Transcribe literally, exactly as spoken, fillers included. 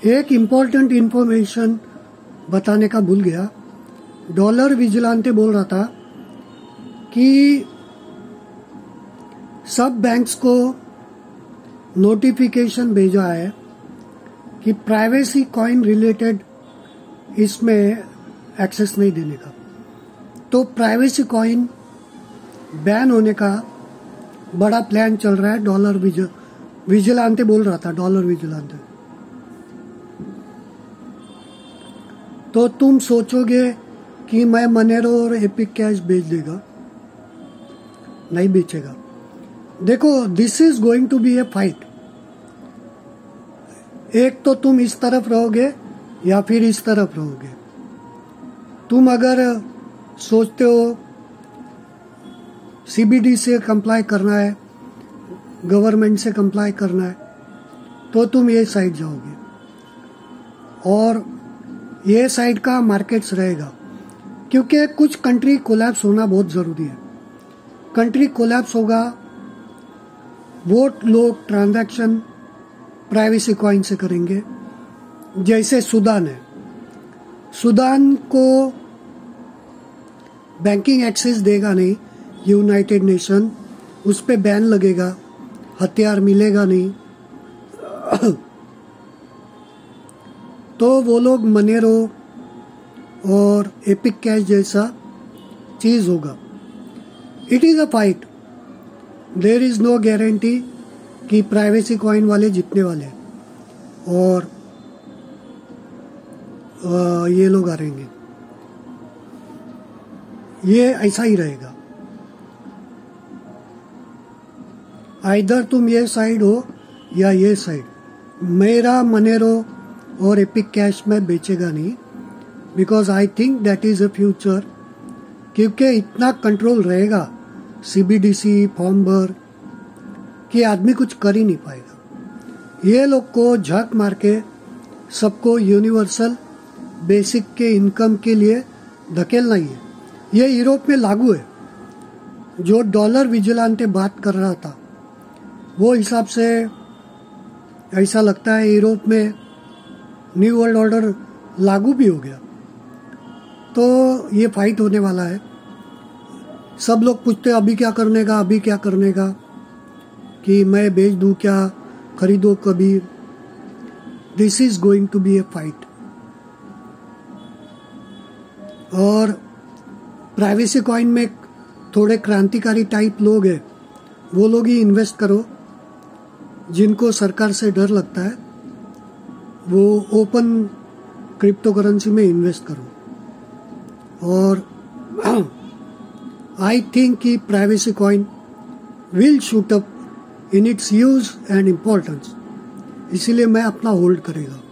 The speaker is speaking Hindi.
एक इम्पोर्टेंट इन्फॉर्मेशन बताने का भूल गया। डॉलर विजिलेंटे बोल रहा था कि सब बैंक्स को नोटिफिकेशन भेजा है कि प्राइवेसी कॉइन रिलेटेड इसमें एक्सेस नहीं देने का। तो प्राइवेसी कॉइन बैन होने का बड़ा प्लान चल रहा है। डॉलर विजिलेंटे बोल रहा था, डॉलर विजिलेंटे। तो तुम सोचोगे कि मैं मनेरो और एपिक कैश बेच देगा, नहीं बेचेगा। देखो, this is going to be a fight. एक तो तुम इस तरफ रहोगे या फिर इस तरफ रहोगे। तुम अगर सोचते हो सीबीडी से कंप्लाई करना है, गवर्नमेंट से कंप्लाई करना है, तो तुम ये साइड जाओगे और ये साइड का मार्केट्स रहेगा। क्योंकि कुछ कंट्री कोलैप्स होना बहुत जरूरी है। कंट्री कोलैप्स होगा, वो लोग ट्रांजैक्शन प्राइवेसी कॉइन से करेंगे। जैसे सूडान है, सूडान को बैंकिंग एक्सेस देगा नहीं यूनाइटेड नेशन, उस पे बैन लगेगा, हथियार मिलेगा नहीं। तो वो लोग मनेरो और एपिक कैश जैसा चीज होगा। It is a fight. There is no guarantee कि प्राइवेसी कॉइन वाले जीतने वाले और आ, ये लोग हारेंगे। ये ऐसा ही रहेगा। आइदर तुम ये साइड हो या ये साइड। मेरा मनेरो और एपिक कैश में बेचेगा नहीं, because I think that is a future. क्योंकि इतना कंट्रोल रहेगा सीबीडीसी फॉर्म भर कि आदमी कुछ कर ही नहीं पाएगा। ये लोग को झक मार के सबको यूनिवर्सल बेसिक के इनकम के लिए धकेलना ही है। ये यूरोप में लागू है। जो डॉलर विजिलेंटे बात कर रहा था, वो हिसाब से ऐसा लगता है यूरोप में न्यू वर्ल्ड ऑर्डर लागू भी हो गया। तो ये फाइट होने वाला है। सब लोग पूछते अभी क्या करने का, अभी क्या करने का, कि मैं बेच दूं क्या, खरीदो कभी। This is going to be a fight. और प्राइवेसी कॉइन में थोड़े क्रांतिकारी टाइप लोग हैं, वो लोग ही इन्वेस्ट करो। जिनको सरकार से डर लगता है वो ओपन क्रिप्टो करेंसी में इन्वेस्ट करो। और आई थिंक कि privacy coin will shoot up in its use and importance. इसीलिए मैं अपना होल्ड करेगा।